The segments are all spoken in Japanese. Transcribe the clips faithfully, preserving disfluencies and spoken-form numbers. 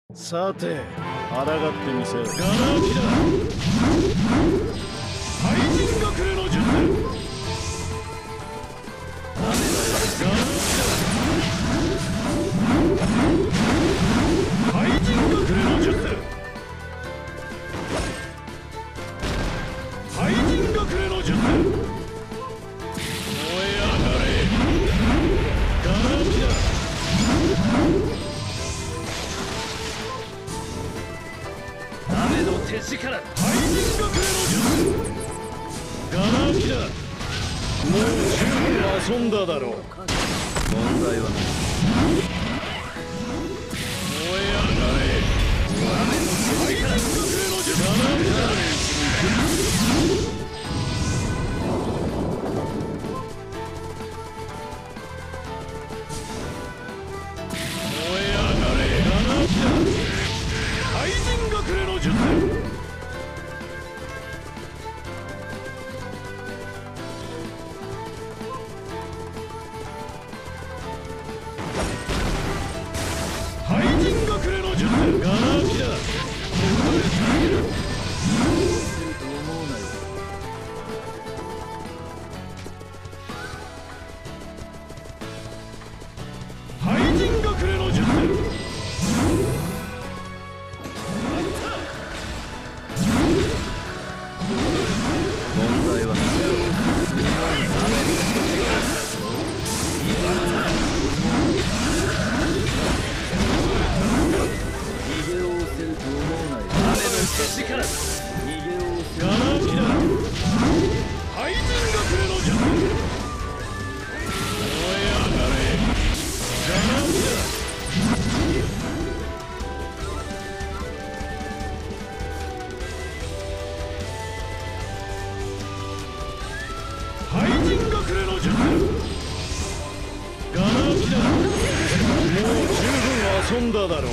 さて、抗ってみせよ。ガラキだ。廃人隠れの術。ダメだ。ガラキだ。廃人隠れの術。廃人隠れの術。燃え上がれ。ガラキだ。雨の手力。廃人隠れの術。ガラキだ。もう十分遊んだだろう。問題はない。燃え上がれ。雨の手力。廃人隠れの術。ガラキだ。燃え上がれ。ガラキだ。廃人隠れの術。廃人隠れの術。ガラキだ。廃人隠れの術。問題はない。逃げおせると思うなよ。雨の手力。逃げおせる。ガラキだ。廃人隠れの術。燃え上がれ。ガラキだ。廃人隠れの術。ガラキだ。もう十分遊んだだろう。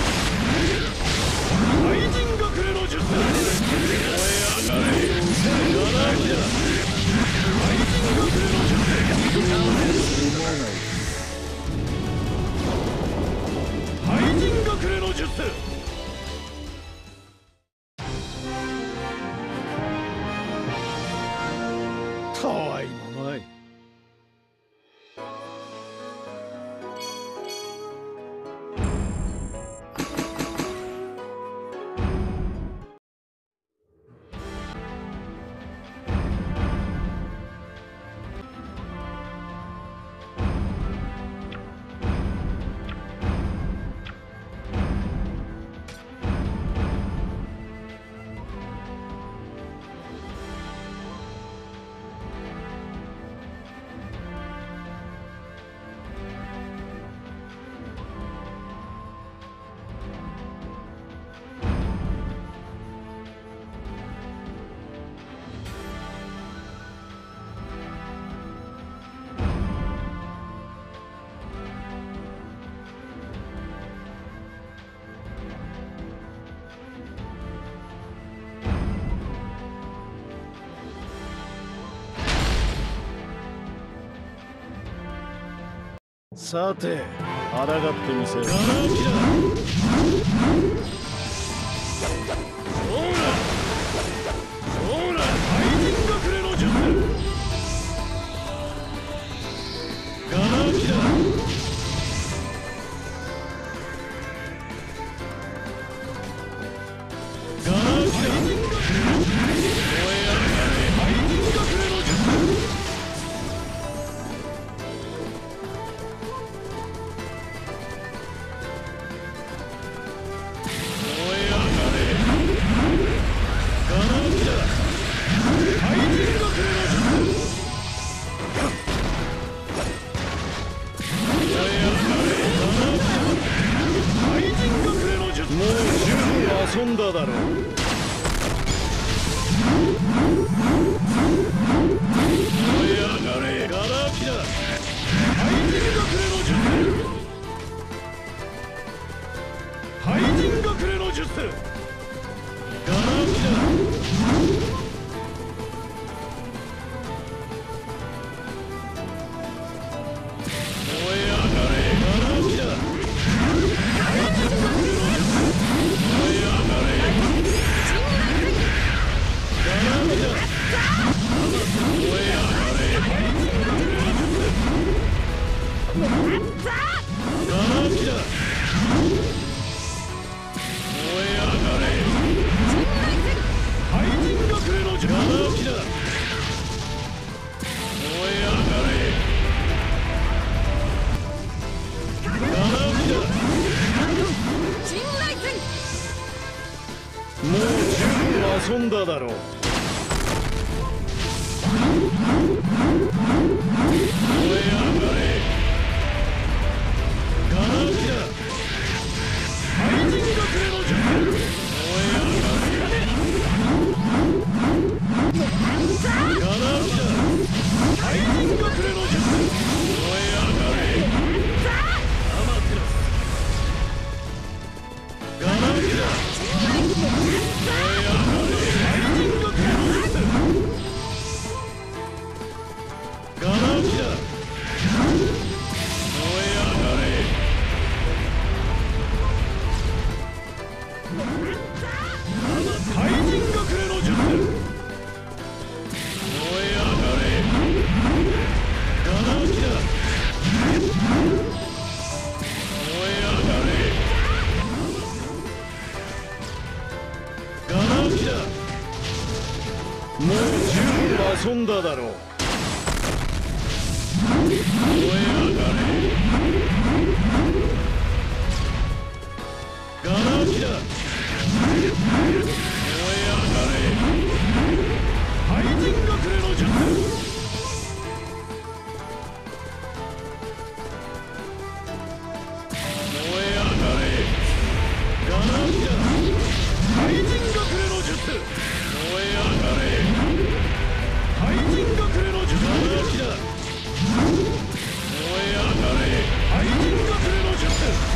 廃人隠れの術。燃え上がれ。ガラキだ。廃人隠れの術。廃人隠れの術。たわいもない。さて、抗ってみせよ。ガラキだ。ほらほら。廃人隠れの術。ガラキだ。ガラキだ。燃え上がれ。廃人隠れの術。遊んだだろう。燃え上がれ。ガラキだ。廃人隠れの術。廃人隠れの術。ガラキだ。燃え上がれ。ガラキだ。廃人隠れの術。 もう十分遊んだだろう。燃え上がれ。ガラ空きだ。怪人隠れの術。燃え上がれ。ガラ空きだ。怪人隠れの術。燃え上がれ。アマテラス。ガラ空きだ。燃え上がれ。怪人隠れの術。ガラ空きだ。燃え上がれ。怪人隠れの術。燃え上がれ。ガラ空きだ。燃え上がれ。ガラ空きだ。もう十分遊んだだろう。燃え上がれ。ガラ空きだ。燃え上がれ。怪人隠れの術。燃え上がれ。ガラ空きだ。怪人隠れの術。燃え上がれ。怪人隠れの術。ガラ空きだ。燃え上がれ。怪人隠れの術。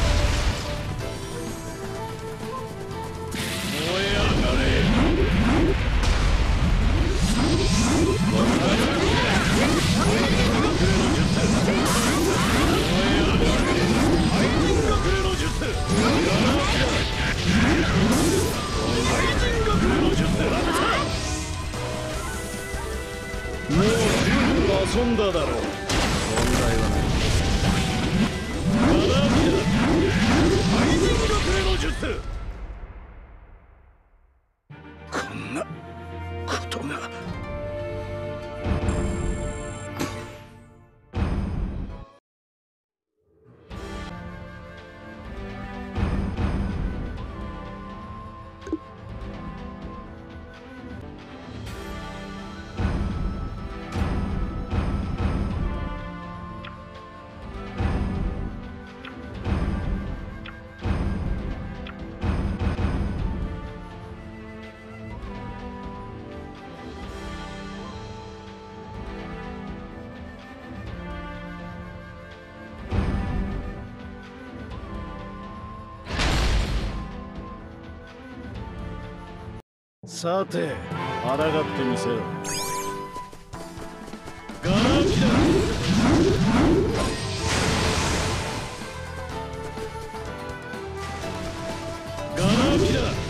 燃え上がれ。もう十分遊んだだろう。問題はない。ガラ空きだ。怪人隠れの術。こんなことが。さて、抗ってみせよ。ガラ空きだ。ガラ空きだ。